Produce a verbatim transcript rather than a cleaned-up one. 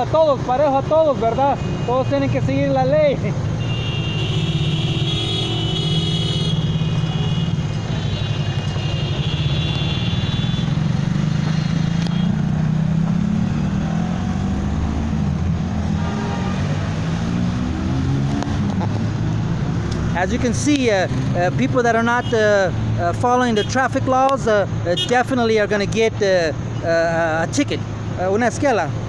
todos, parejo a todos, ¿verdad? Todos tienen que seguir la ley. As you can see, uh, uh, people that are not uh, uh, following the traffic laws uh, uh, definitely are going to get uh, uh, a ticket, uh, una esquela.